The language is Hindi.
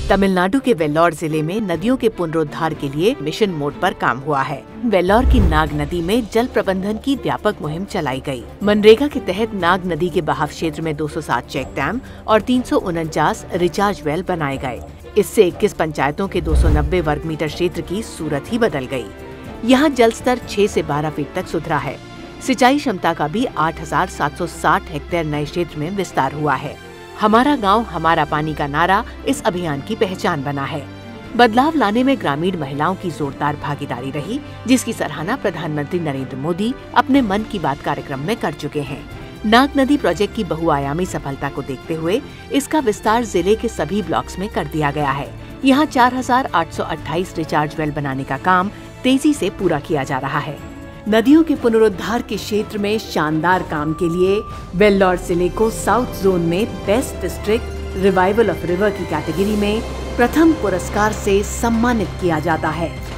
तमिलनाडु के वेल्लोर जिले में नदियों के पुनरुद्धार के लिए मिशन मोड पर काम हुआ है। वेल्लोर की नाग नदी में जल प्रबंधन की व्यापक मुहिम चलाई गई। मनरेगा के तहत नाग नदी के बहाव क्षेत्र में 207 चेक डैम और 349 रिचार्ज वेल बनाए गए। इससे 21 पंचायतों के 290 वर्ग मीटर क्षेत्र की सूरत ही बदल गई। यहाँ जल स्तर 6 से 12 फीट तक सुधरा है। सिंचाई क्षमता का भी 8,760 हेक्टेयर नए क्षेत्र में विस्तार हुआ है। हमारा गांव हमारा पानी का नारा इस अभियान की पहचान बना है। बदलाव लाने में ग्रामीण महिलाओं की जोरदार भागीदारी रही, जिसकी सराहना प्रधानमंत्री नरेंद्र मोदी अपने मन की बात कार्यक्रम में कर चुके हैं। नाग नदी प्रोजेक्ट की बहुआयामी सफलता को देखते हुए इसका विस्तार जिले के सभी ब्लॉक्स में कर दिया गया है। यहाँ 4,828 रिचार्ज वेल बनाने का काम तेजी से पूरा किया जा रहा है। नदियों के पुनरुद्धार के क्षेत्र में शानदार काम के लिए वेल्लोर जिले को साउथ जोन में best district revival of river की कैटेगरी में प्रथम पुरस्कार से सम्मानित किया जाता है।